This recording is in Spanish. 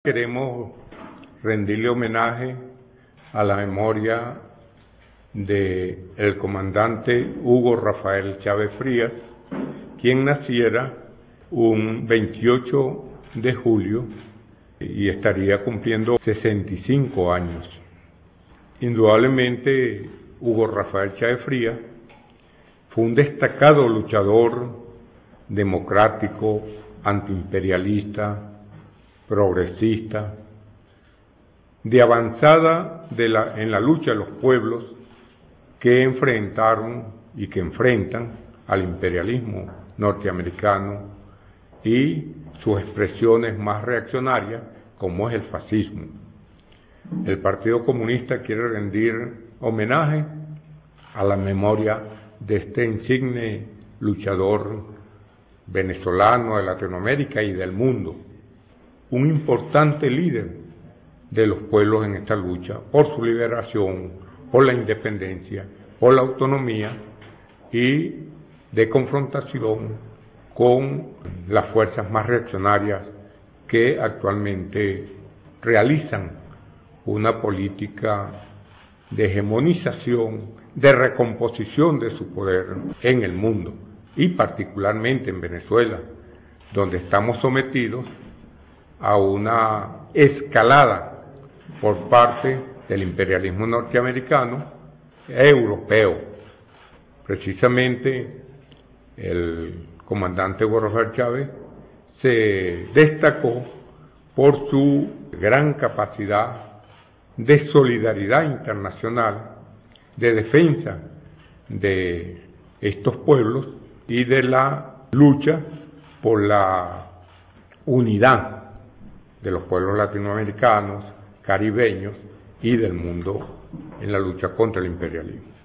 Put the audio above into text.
Queremos rendirle homenaje a la memoria del comandante Hugo Rafael Chávez Frías, quien naciera un 28 de julio y estaría cumpliendo 65 años. Indudablemente, Hugo Rafael Chávez Frías fue un destacado luchador democrático, antiimperialista, progresista, de avanzada en la lucha de los pueblos que enfrentaron y que enfrentan al imperialismo norteamericano y sus expresiones más reaccionarias, como es el fascismo. El Partido Comunista quiere rendir homenaje a la memoria de este insigne luchador venezolano de Latinoamérica y del mundo, un importante líder de los pueblos en esta lucha por su liberación, por la independencia, por la autonomía y de confrontación con las fuerzas más reaccionarias que actualmente realizan una política de hegemonización, de recomposición de su poder en el mundo y particularmente en Venezuela, donde estamos sometidos a una escalada por parte del imperialismo norteamericano e europeo. Precisamente el comandante Hugo Rafael Chávez se destacó por su gran capacidad de solidaridad internacional, de defensa de estos pueblos y de la lucha por la unidad de los pueblos latinoamericanos, caribeños y del mundo en la lucha contra el imperialismo.